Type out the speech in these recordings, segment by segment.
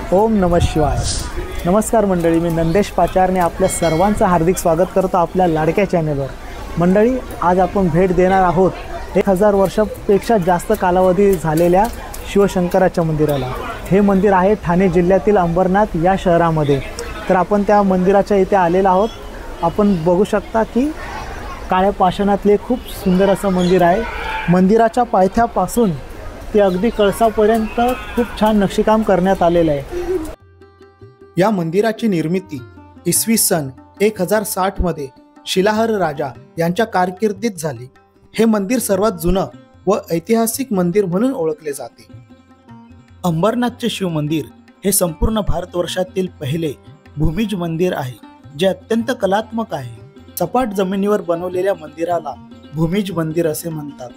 ओम नमः शिवाय। नमस्कार मंडळी, मी नंदेश पाचारने आपल्या सर्वांचं हार्दिक स्वागत करतो आपल्या लाडक्या चॅनलवर। मंडळी, आज आपण भेट देणार आहोत 1000 वर्षापेक्षा जास्त कालावधी झालेल्या शिवशंकराच्या मंदिराला। हे मंदिर आहे ठाणे जिल्ह्यातील अंबरनाथ या शहरामध्ये। तर आपण त्या मंदिराच्या इथे आलेलो आहोत। आपण बघू शकता की काळ्या पाषाणातले खूप सुंदर असं मंदिर आहे। मंदिराच्या पायथ्यापासून ते अगदी कळसापर्यंत खूप छान नक्षीकाम करण्यात आलेलं आहे। या मंदिराची निर्मिती इसवी सन 1060 मध्ये शिलाहर राजा यांच्या कारकिर्दीत झाली। हे मंदिर सर्वात जुनं व ऐतिहासिक मंदिर म्हणून ओळखले जाते। अंबरनाथचे शिव मंदिर हे संपूर्ण भारतवर्षातील पहिले भूमिज मंदिर आहे, जे अत्यंत कलात्मक आहे। सपाट जमिनीवर बनवलेल्या मंदिराला भूमिज मंदिर असे म्हणतात।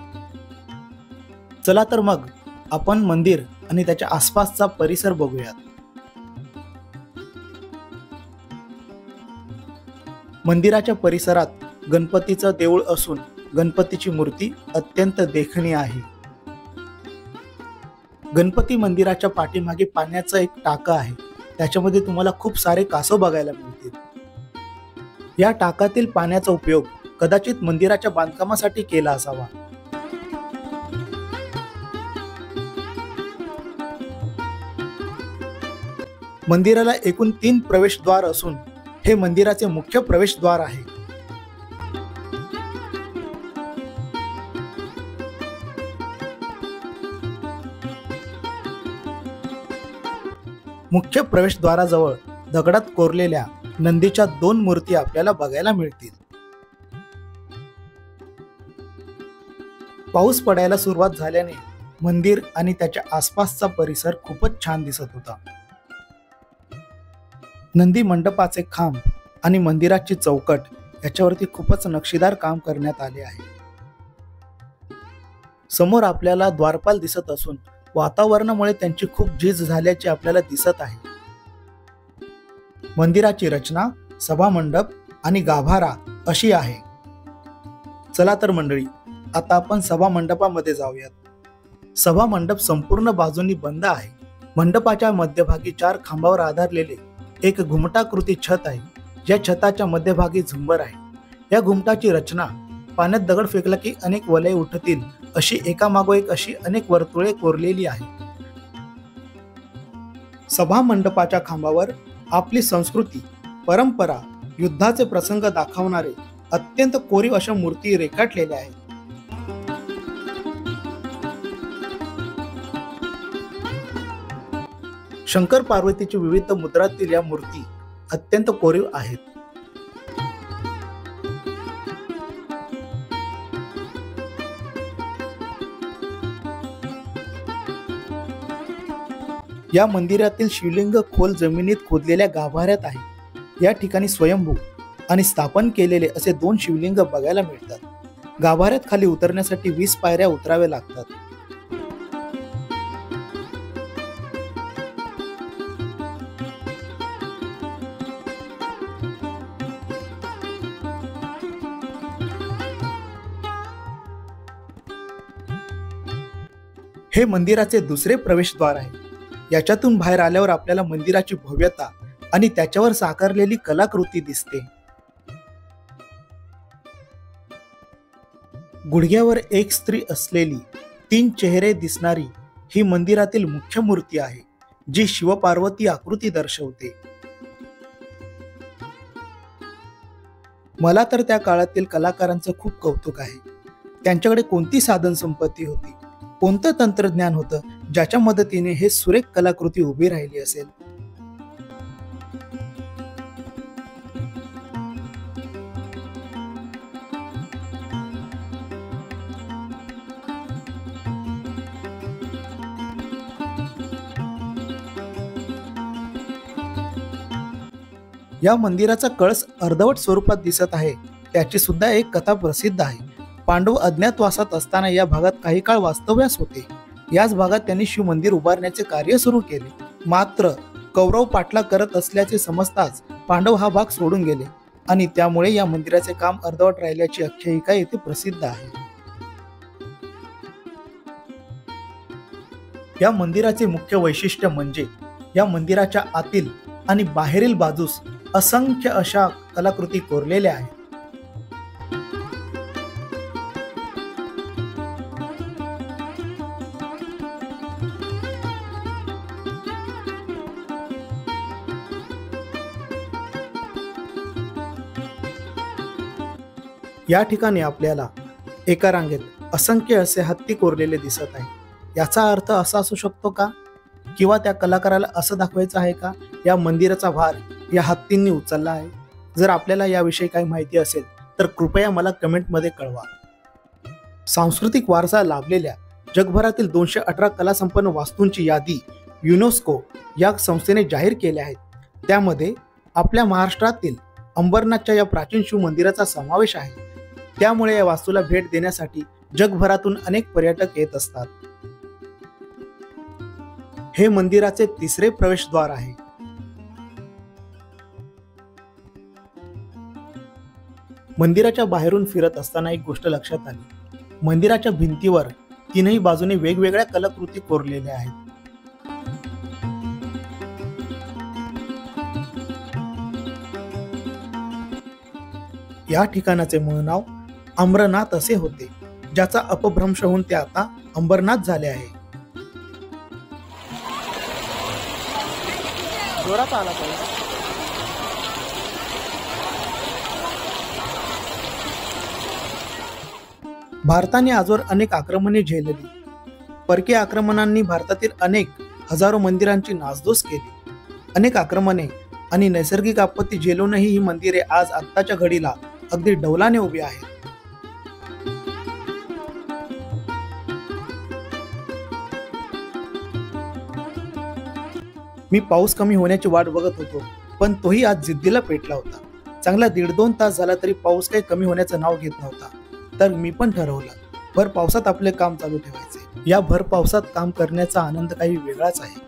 चला तर मग आपण मंदिर आणि त्याच्या आसपासचा परिसर बघूयात। मंदिराच्या परिसरात गणपतीचं देऊळ असून गणपतीची मूर्ती अत्यंत देखणी आहे। गणपती मंदिराच्या पाठीमागे पाण्याचा एक टाका आहे, त्याच्यामध्ये तुम्हाला खूप सारे कासव बघायला मिळतील। या टाकातील पाण्याचा उपयोग कदाचित मंदिराच्या बांधकामासाठी केला असावा। मंदिराला एकूण 3 प्रवेशद्वार असून हे मंदिराचे मुख्य प्रवेशद्वार आहे। मुख्य प्रवेशद्वाराजवळ दगडात कोरलेल्या नंदीच्या 2 मूर्ती आपल्याला बघायला मिळतील। पाऊस पडायला सुरुवात झाल्याने मंदिर आणि त्याच्या आसपासचा परिसर खूपच छान दिसत होता। नंदी मंडपाचे खांब आणि मंदिराची चौकट याच्यावरती खूपच नक्षीदार काम करण्यात आले आहे। समोर आपल्याला द्वारपाल दिसत असून वातावरणामुळे त्यांची खूप झीज झाल्याचे आपल्याला दिसत आहे। मंदिराची रचना सभामंडप आणि गाभारा अशी आहे। चला तर मंडळी, आता आपण सभामंडपामध्ये जाऊयात। सभामंडप संपूर्ण बाजूंनी बंद आहे। मंडपाच्या मध्यभागी 4 खांबावर आधारलेले एक घुमटाकृती छत आहे। या छताच्या मध्यभागी झुंबर आहे। या घुमटाची रचना पाण्यात दगड फेकला की अनेक वलय उठतील अशी एकामागोएक अशी अनेक वर्तुळे कोरलेली आहे। सभा मंडपाच्या खांबावर आपली संस्कृती, परंपरा, युद्धाचे प्रसंग दाखवणारे अत्यंत कोरीव अशा मूर्ती रेखाटलेल्या आहेत। शंकर पार्वतीची विविध मुद्रातील या मूर्ती अत्यंत कोरीव आहेत। या मंदिरातील शिवलिंग खोल जमिनीत खोदलेल्या गाभाऱ्यात आहे। या ठिकाणी स्वयंभू आणि स्थापन केलेले असे 2 शिवलिंग बघायला मिळतात। गाभाऱ्यात खाली उतरण्यासाठी 20 पायऱ्या उतराव्या लागतात। हे मंदिराचे दुसरे प्रवेशद्वार आहे। याच्यातून बाहेर आल्यावर आपल्याला मंदिराची भव्यता आणि त्याच्यावर साकारलेली कलाकृती दिसते। गुडघ्यावर एक स्त्री असलेली 3 चेहरे दिसणारी ही मंदिरातील मुख्य मूर्ती आहे, जी शिवपार्वती आकृती दर्शवते। मला तर त्या काळातील कलाकारांचं खूप कौतुक आहे। त्यांच्याकडे कोणती साधन संपत्ती होती, कोणतं तंत्रज्ञान होतं, ज्याच्या मदतीने हे सुरेख कलाकृती उभी राहिली असेल। या मंदिराचा कळस अर्धवट स्वरूपात दिसत आहे। त्याची सुद्धा एक कथा प्रसिद्ध आहे। पांडव अज्ञातवासात असताना या भागात काही काळ वास्तव्यास होते। याच भागात त्यांनी शिव मंदिर उभारण्याचे कार्य सुरू केले। मात्र कौरव पाठलाग करत असल्याचे समजताच पांडव हा भाग सोडून गेले आणि त्यामुळे या मंदिराचे काम अर्धवट राहिल्याची आख्यायिका येथे प्रसिद्ध आहे। या मंदिराचे मुख्य वैशिष्ट्य म्हणजे या मंदिराच्या आतील आणि बाहेरील बाजूस असंख्य अशा कलाकृती कोरलेल्या आहेत. या ठिकाणी आपल्याला एका रांगेत असंख्य असे हत्ती कोरलेले दिसत आहे. याचा अर्थ असा असू शकतो का, किंवा त्या कलाकाराला असं दाखवायचं आहे का या मंदिराचा भार या हत्तींनी उचलला आहे? जर आपल्याला याविषयी काही माहिती असेल तर कृपया मला कमेंटमध्ये कळवा. सांस्कृतिक वारसा लाभलेल्या जगभरातील 218 कलासंपन्न वास्तूंची यादी युनेस्को या संस्थेने जाहीर केल्या आहेत. त्यामध्ये आपल्या महाराष्ट्रातील अंबरनाथच्या या प्राचीन शिव मंदिराचा समावेश आहे. त्यामुळे या वास्तूला भेट देण्यासाठी जगभरातून अनेक पर्यटक येत असतात. हे मंदिराचे तिसरे प्रवेशद्वार आहे. मंदिराच्या बाहेरून फिरत असताना एक गोष्ट लक्षात आली. मंदिराच्या भिंतीवर तीनही बाजूने वेगवेगळ्या कलाकृती कोरलेल्या आहेत. या ठिकाणाचे मूळ नाव अमरनाथ असे होते, ज्याचा अपभ्रंश होऊन ते आता अंबरनाथ झाले आहे. जोरात आला पाहिजे. भारताने आजवर अनेक आक्रमणे झेलली. परकीय आक्रमणांनी भारतातील अनेक हजारो मंदिरांची नासधूस केली. अनेक आक्रमणे आणि नैसर्गिक आपत्ती झेलूनही ही मंदिरे आज आत्ताच्या घडीला अगदी डौलाने उभी आहेत. मी पाऊस कमी होण्याची वाट बघत होतो, पण तोही आज जिद्दीला पेटला होता. चांगला 1.5-2 तास झाला तरी पाऊस काही कमी होण्याचं नाव घेत नव्हता. तर मी पण ठरवलं, भर पावसात आपले काम चालू ठेवायचे. या भर पावसात काम करण्याचा आनंद काही वेगळाच आहे.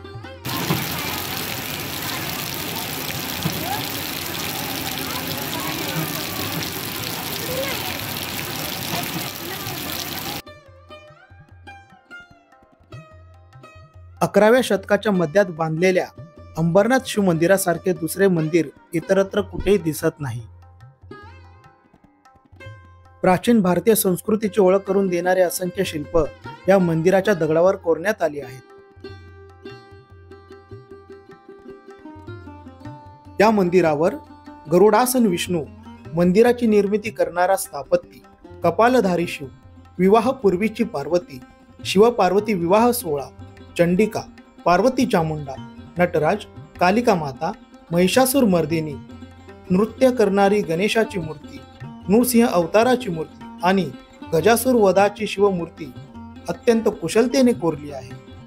अकराव्या शतकाच्या मध्यात बांधलेल्या अंबरनाथ शिव मंदिरासारखे दुसरे मंदिर इतरत्र कुठेही दिसत नाही. प्राचीन भारतीय संस्कृतीची ओळख करून देणारे असंख्य शिल्प या मंदिराच्या दगडावर कोरण्यात आली आहेत. या मंदिरावर गरुडासन विष्णू, मंदिराची निर्मिती करणारा स्थापती, कपालधारी शिव, विवाहपूर्वीची पार्वती, शिवपार्वती विवाह सोहळा, चंडिका, पार्वती चामुंडा, नटराज, कालिका माता, महिषासूर मर्दिनी, नृत्य करणारी गणेशाची मूर्ती, नृसिंह अवताराची मूर्ती आणि गजासूर वधाची शिवमूर्ती अत्यंत कुशलतेने कोरली आहे.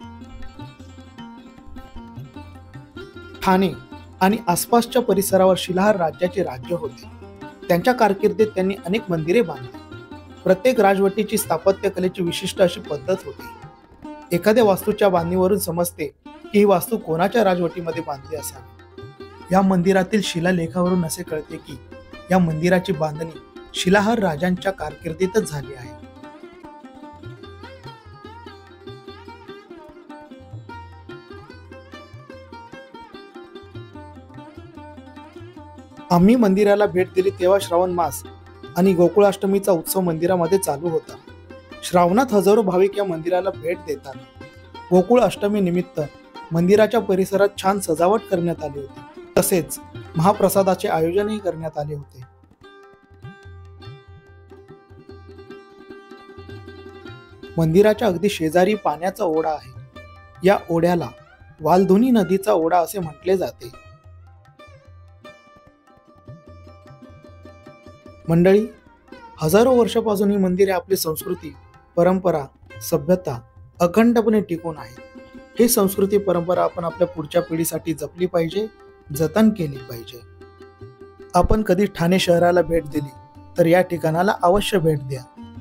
ठाणे आणि आसपासच्या परिसरावर शिलाहार राज्याचे राज्य होते. त्यांच्या कारकिर्दीत त्यांनी अनेक मंदिरे बांधली. प्रत्येक राजवटीची स्थापत्य कलेची विशिष्ट अशी पद्धत होती. एखाद्या वास्तूच्या बांधणीवरून समजते की ही वास्तू कोणाच्या राजवटीमध्ये बांधली असावी. या मंदिरातील शिलालेखावरून असे कळते की या मंदिराची बांधणी शिलाहार राजांच्या कारकिर्दीतच झाली आहे. आम्ही मंदिराला भेट दिली तेव्हा श्रावण मास आणि गोकुळाष्टमीचा उत्सव मंदिरामध्ये चालू होता. श्रावणात हजारो भाविक या मंदिराला भेट देतात. गोकुळ अष्टमी निमित्त मंदिराच्या परिसरात छान सजावट करण्यात आली होती. तसेच महाप्रसादाचे आयोजनही करण्यात आले होते. मंदिराच्या अगदी शेजारी पाण्याचा ओढा आहे. या ओढ्याला वालधुनी नदीचा ओढा असे म्हटले जाते. मंडळी, हजारो वर्षापासून ही मंदिरे आपली संस्कृती, परंपरा, सभ्यता अखंडपणे टिकून आहेत. ही संस्कृती परंपरा आपण आपल्या पुढच्या पिढीसाठी जपली पाहिजे, जतन केली पाहिजे. आपण कधी ठाणे शहराला भेट दिली तर या ठिकाणाला अवश्य भेट द्या.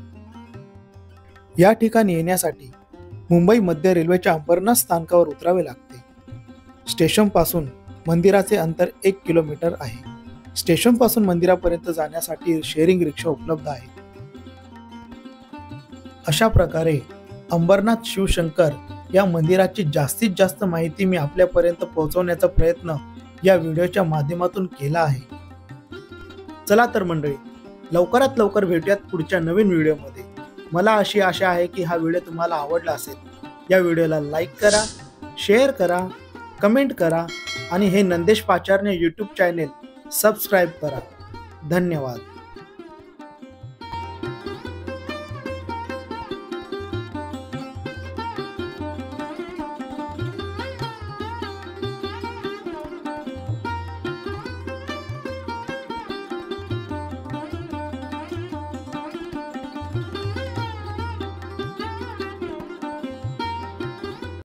या ठिकाणी येण्यासाठी मुंबई मध्य रेल्वेच्या अंबरनाथ स्थानकावर उतरावे लागते. स्टेशन पासून मंदिराचे अंतर 1 किलोमीटर आहे. स्टेशन पासून मंदिरापर्यंत जाण्यासाठी शेअरिंग रिक्षा उपलब्ध आहेत. अशा प्रकारे अंबरनाथ शिवशंकर या मंदिराची जास्तीत जास्त माहिती मी आपल्यापर्यंत पोहोचवण्याचा प्रयत्न या व्हिडिओच्या माध्यमातून केला आहे। चला तर मंडळी, लवकरात लवकर भेटूयात पुढच्या नवीन व्हिडिओमध्ये। मला अशी आशा आहे की हा व्हिडिओ तुम्हाला आवडला असेल। या व्हिडिओला लाईक करा, शेअर करा, कमेंट करा आणि हे Nandesh Pacharne YouTube channel subscribe करा। धन्यवाद।